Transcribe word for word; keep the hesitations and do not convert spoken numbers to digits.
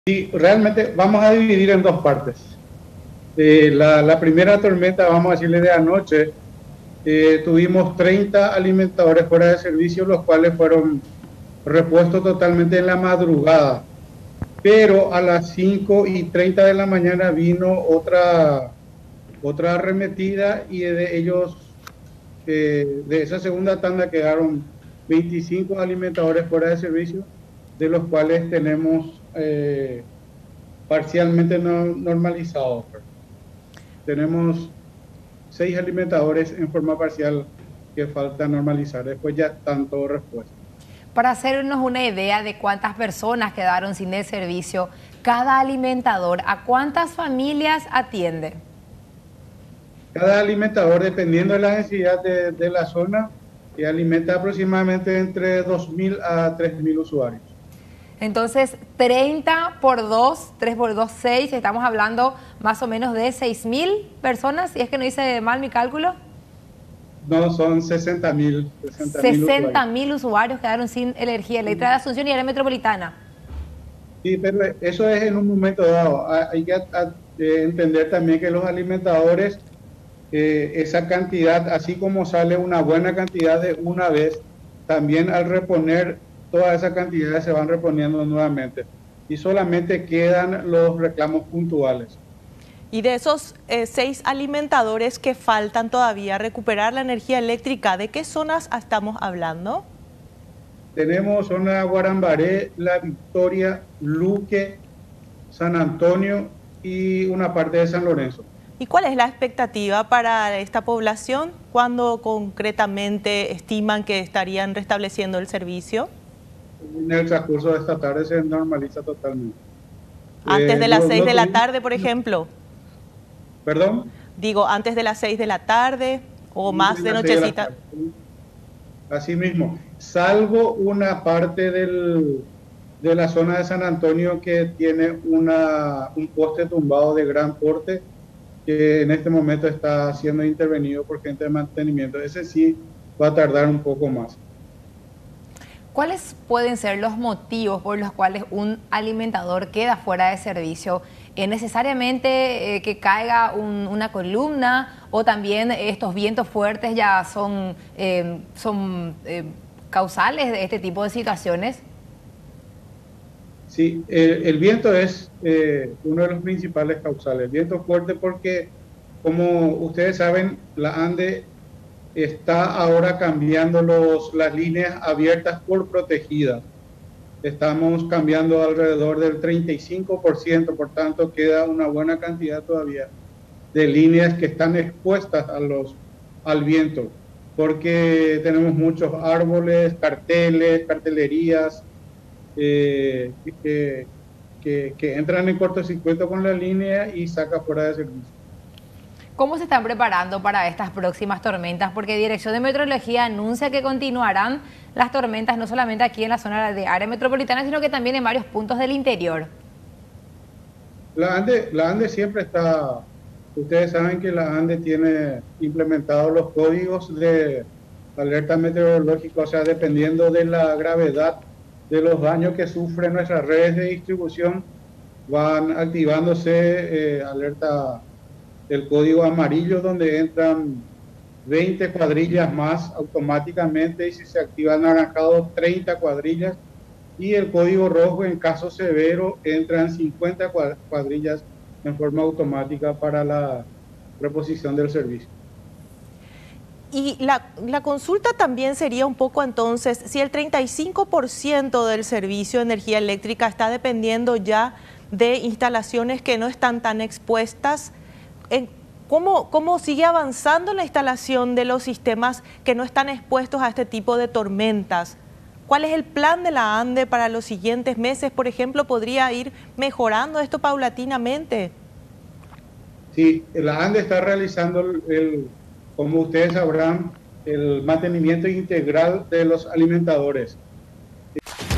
Y realmente vamos a dividir en dos partes. Eh, la, la primera tormenta, vamos a decirle de anoche, eh, tuvimos treinta alimentadores fuera de servicio, los cuales fueron repuestos totalmente en la madrugada. Pero a las cinco y treinta de la mañana vino otra, otra arremetida y de ellos, eh, de esa segunda tanda quedaron veinticinco alimentadores fuera de servicio, de los cuales tenemos eh, parcialmente no, normalizados. Tenemos seis alimentadores en forma parcial que falta normalizar. Después ya están todos respuestos. Para hacernos una idea de cuántas personas quedaron sin el servicio, cada alimentador, ¿a cuántas familias atiende? Cada alimentador, dependiendo de la densidad de, de la zona, que alimenta aproximadamente entre dos mil a tres mil usuarios. Entonces, treinta por dos, tres por dos, seis, estamos hablando más o menos de seis mil personas, si es que no hice mal mi cálculo. No, son sesenta mil. sesenta mil usuarios quedaron sin energía eléctrica de Asunción y área metropolitana. Sí, pero eso es en un momento dado. Hay que entender también que los alimentadores, eh, esa cantidad, así como sale una buena cantidad de una vez, también al reponer todas esas cantidades se van reponiendo nuevamente. Y solamente quedan los reclamos puntuales. Y de esos eh, seis alimentadores que faltan todavía recuperar la energía eléctrica, ¿de qué zonas estamos hablando? Tenemos zona Guarambaré, La Victoria, Luque, San Antonio y una parte de San Lorenzo. ¿Y cuál es la expectativa para esta población? ¿Cuándo concretamente estiman que estarían restableciendo el servicio? En el transcurso de esta tarde se normaliza totalmente. ¿Antes de las seis de la tarde, por ejemplo? ¿Perdón? Digo, antes de las seis de la tarde o más de nochecita. Así mismo, salvo una parte del, de la zona de San Antonio que tiene una, un poste tumbado de gran porte que en este momento está siendo intervenido por gente de mantenimiento. Ese sí va a tardar un poco más. ¿Cuáles pueden ser los motivos por los cuales un alimentador queda fuera de servicio? ¿Es necesariamente eh, que caiga un, una columna o también estos vientos fuertes ya son, eh, son eh, causales de este tipo de situaciones? Sí, el, el viento es eh, uno de los principales causales. El viento fuerte porque, como ustedes saben, la ANDE está ahora cambiando los, las líneas abiertas por protegidas. Estamos cambiando alrededor del treinta y cinco por ciento, por tanto queda una buena cantidad todavía de líneas que están expuestas a los, al viento, porque tenemos muchos árboles, carteles, cartelerías eh, que, que, que entran en cortocircuito con la línea y saca fuera de servicio. ¿Cómo se están preparando para estas próximas tormentas? Porque Dirección de Meteorología anuncia que continuarán las tormentas no solamente aquí en la zona de área metropolitana, sino que también en varios puntos del interior. La ANDE, la ANDE siempre está, ustedes saben que la ANDE tiene implementados los códigos de alerta meteorológica, o sea, dependiendo de la gravedad de los daños que sufren nuestras redes de distribución, van activándose eh, alerta el código amarillo, donde entran veinte cuadrillas más automáticamente, y si se activa el naranjado, treinta cuadrillas, y el código rojo en caso severo entran cincuenta cuadrillas en forma automática para la reposición del servicio. Y la, la consulta también sería un poco entonces, si el treinta y cinco por ciento del servicio de energía eléctrica está dependiendo ya de instalaciones que no están tan expuestas, ¿Cómo, ¿Cómo sigue avanzando la instalación de los sistemas que no están expuestos a este tipo de tormentas? ¿Cuál es el plan de la ANDE para los siguientes meses? Por ejemplo, ¿podría ir mejorando esto paulatinamente? Sí, la ANDE está realizando, el, el, como ustedes sabrán, el mantenimiento integral de los alimentadores.